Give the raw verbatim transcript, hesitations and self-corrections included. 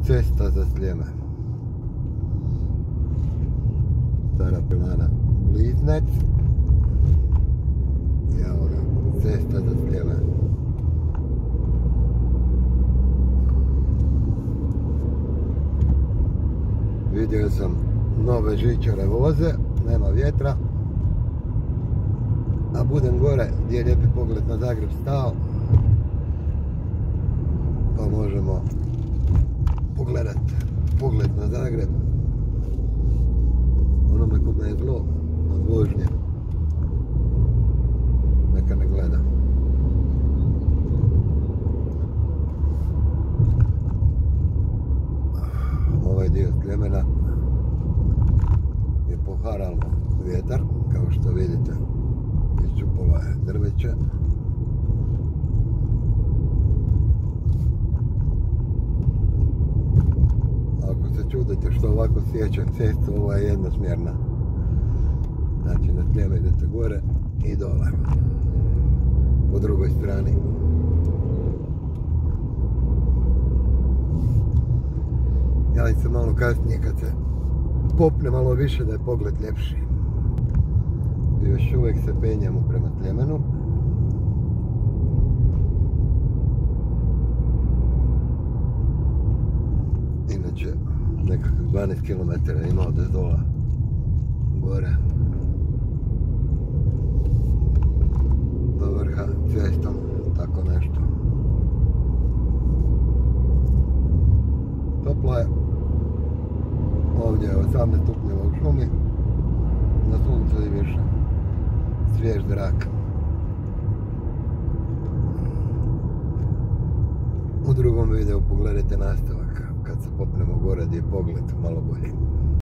Cesta za Sljeme. Stara pilana Bliznec. I evo ga, cesta za Sljeme. Vidio sam nove žičare voze, nema vjetra. A budem gore gdje je lijepi pogled na Zagreb stao. Pa možemo pogledati pogled na Zagreb. Onome kome je zlo od vožnje, neka ne gleda. Ovaj dio Sljemena je poharalo vjetar, kao što vidite. Iščupalo je drveće. Ako se čudite što ovako sjećam cestu, ova je jednosmjerna. Znači na Sljeme idete gore i dole. Po drugoj strani. Javim se malo kasnije kad se popne malo više da je pogled ljepši. I još uvijek se penjemo prema Sljemenu. Inače, nekakvih dvanaest kilometara ima od dola gore do vrha cestom, tako nešto. Toplo je. Ovdje je osamnaest stupnjeva u šumi. Na suncu i više. Svjež zrak. U drugom videu pogledajte nastavak kad se popnemo gore gdje je pogled malo bolji.